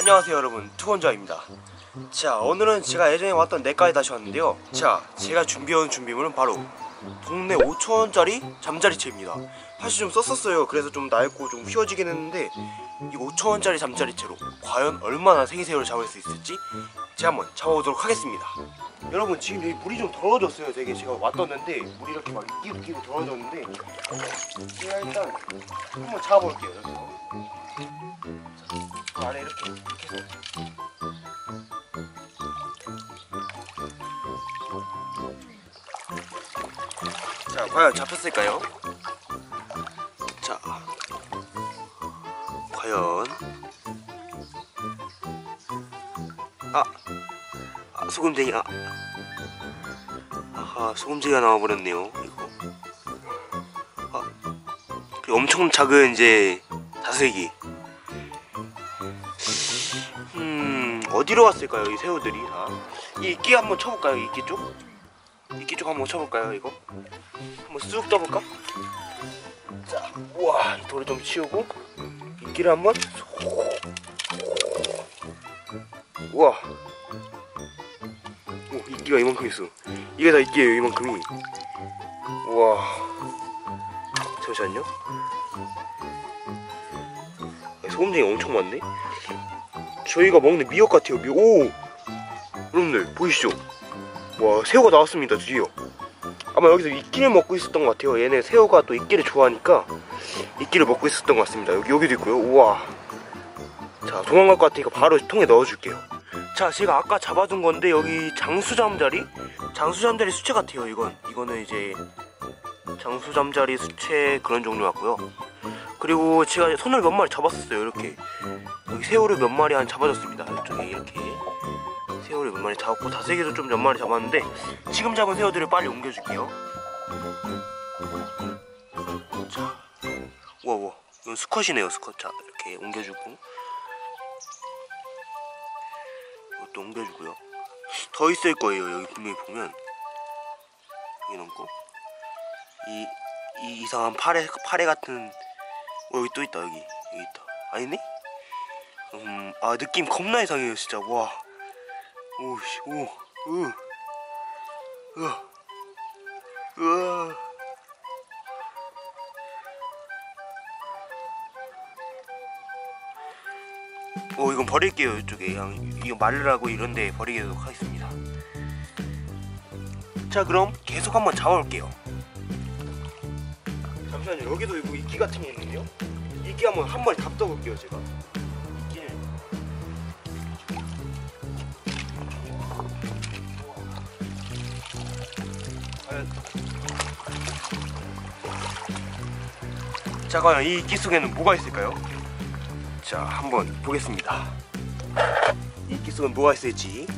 안녕하세요 여러분, 투건자입니다. 자, 오늘은 제가 예전에 왔던 내과에 다시 왔는데요. 자, 제가 준비해온 준비물은 바로 동네 5,000원짜리 잠자리채입니다. 사실 좀 썼었어요. 그래서 좀 낡고 좀 휘어지긴 했는데 이 5,000원짜리 잠자리채로 과연 얼마나 생새우를 잡을 수 있을지 제가 한번 잡아보도록 하겠습니다. 여러분, 지금 여기 물이 좀 더러워졌어요. 되게 제가 왔었는데 물이 이렇게 막 끼고 더러워졌는데 제가 일단 한번 잡아볼게요. 여기서 그 아래 이렇게 해서 자, 과연 잡혔을까요? 자, 과연 소금쟁이 아하, 소금쟁이가 나와버렸네요. 이거 그리고 엄청 작은 이제 다슬기. 어디로 갔을까요 이 새우들이 다? 이 이끼 한번 쳐볼까요? 이끼 쪽? 이끼 쪽 한번 쳐볼까요? 이거? 한번 쑥 떠볼까? 자, 우와, 이 돌을 좀 치우고 이끼를 한번 우와, 오, 이끼가 이만큼 있어. 이게 다 이끼예요, 이만큼이. 우와, 잠시만요. 소금쟁이 엄청 많네. 저희가 먹는 미역 같아요. 오, 여러분들 보이시죠? 와, 새우가 나왔습니다. 드디어. 아마 여기서 이끼를 먹고 있었던 것 같아요. 얘네 새우가 또 이끼를 좋아하니까 이끼를 먹고 있었던 것 같습니다. 여기도 있고요. 우와. 자, 도망갈 것 같으니까 바로 통에 넣어줄게요. 자, 제가 아까 잡아둔 건데 여기 장수잠자리 수채 같아요. 이거는 이제 장수잠자리 수채 그런 종류 같고요. 그리고 제가 손을 몇 마리 잡았었어요. 이렇게 여기 새우를 몇 마리 한 잡아줬습니다. 이쪽에 이렇게 새우를 몇 마리 잡았고 다슬기도 좀 몇 마리 잡았는데 지금 잡은 새우들을 빨리 옮겨줄게요. 자, 우와, 이건 수컷이네요. 수컷. 자, 이렇게 옮겨주고 이것도 옮겨주고요. 더 있을 거예요. 여기 분명히 보면 여기 넘고 이 이상한 파래 같은 여기 또 있다. 여기 있다. 아니네? 느낌 겁나 이상해요 진짜. 와, 오씨, 이건 버릴게요. 이쪽에 그냥 이거 말르라고 이런데 버리도록 하겠습니다. 자, 그럼 계속 한번 잡아볼게요. 잠시만요. 여기도 이끼 같은 게 있는데요. 이끼 한 마리 잡숴볼게요. 제가 이끼를 자, 과연 이 이끼 속에는 뭐가 있을까요? 자, 한번 보겠습니다. 이 이끼 속엔 뭐가 있을지.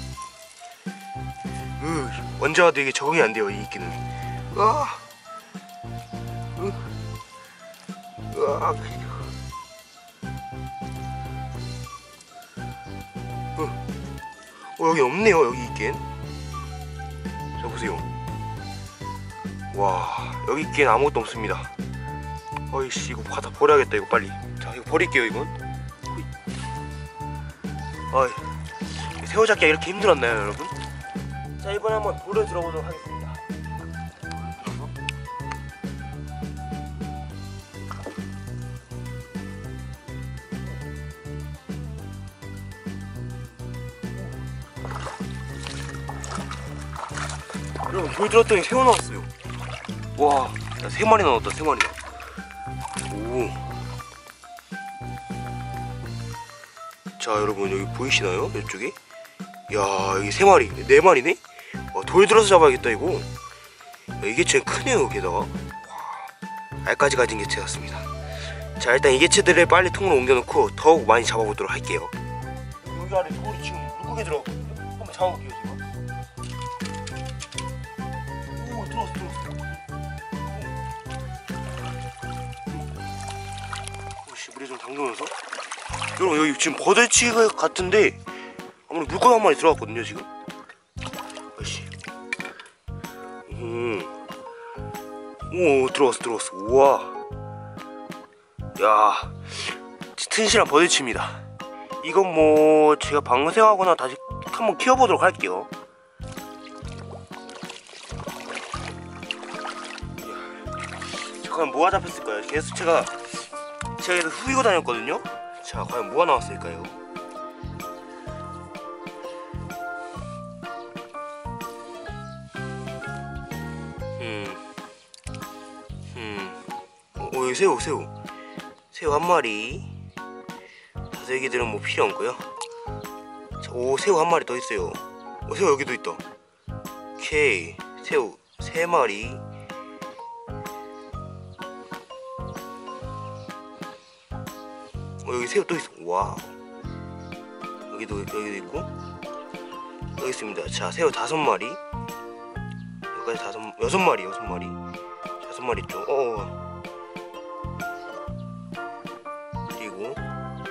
언제 와도 이게 적응이 안 돼요. 이 이끼는. 여기 없네요. 여기 있긴. 자, 보세요. 와, 여기 있긴 아무것도 없습니다. 어이씨, 이거 다 버려야겠다. 이거 빨리. 자, 이거 버릴게요. 이건. 새우 잡기가 이렇게 힘들었나요, 여러분? 자, 이번에 한번 돌을 들어보도록 하겠습니다. 여러분, 돌 들었더니 새우 나왔어요. 와, 3마리 나왔다. 3마리나. 오. 자, 여러분, 여기 보이시나요? 이쪽에? 야, 여기 3마리, 4마리네? 돌 들어서 잡아야겠다. 이거. 야, 이게 제일 크네요. 게다가. 와, 알까지 가진 개체 같습니다. 자, 일단 이 개체들을 빨리 통으로 옮겨놓고 더욱 많이 잡아보도록 할게요. 여기 아래 돌이 지금 물고기 들어갔거든요. 한번 잡아볼게요. 제가. 들어왔어. 오씨, 물에 좀 담그면서. 여러분, 여기 지금 버들치 같은데 아무래도 물고기 한 마리 들어갔거든요. 지금. 아이씨. 오, 들어왔어. 우와. 야, 튼실한 버들치입니다. 이건 뭐 제가 방생하거나 다시 한번 키워보도록 할게요. 과연 뭐가 잡혔을까요? 계속 제가 계속 후이고 다녔거든요. 자, 과연 뭐가 나왔을까요? 여기 새우 한 마리. 다슬기들은 뭐 필요 없고요. 자, 오, 새우 한 마리 더 있어요. 새우 여기도 있다. 오케이, 새우 3마리. 여기 새우 또 있어. 와우. 여기도 있고. 여기 있습니다. 자, 새우 5마리. 여기까지 6마리. 5마리 쪽. 그리고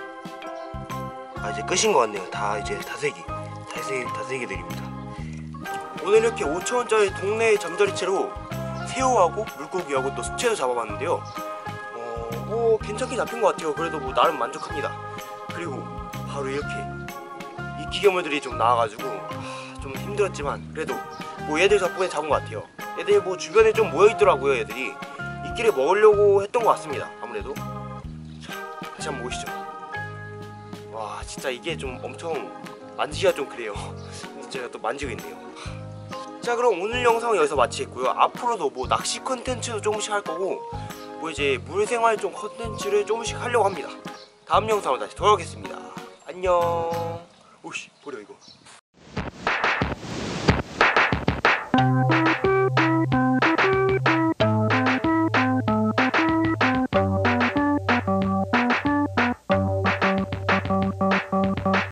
이제 끝인 것 같네요. 다 이제 다슬기들입니다. 오늘 이렇게 5,000원짜리 동네 잠자리채로 새우하고 물고기하고 또 수채도 잡아봤는데요. 뭐 괜찮게 잡힌 것 같아요. 그래도 뭐 나름 만족합니다. 그리고 바로 이렇게 이끼 괴물들이 좀 나와가지고 좀 힘들었지만 그래도 뭐 얘들 덕분에 잡은 것 같아요. 얘들 뭐 주변에 좀 모여있더라고요. 얘들이 이끼를 먹으려고 했던 것 같습니다. 아무래도. 자, 다시 한번 보시죠. 와, 진짜 이게 좀 엄청 만지기가 좀 그래요. 제가 또 만지고 있네요. 자, 그럼 오늘 영상은 여기서 마치겠고요. 앞으로도 뭐 낚시 컨텐츠도 조금씩 할 거고 뭐 이제 물생활 좀 컨텐츠를 조금씩 하려고 합니다. 다음 영상으로 다시 돌아오겠습니다. 안녕. 오씨, 버려 이거.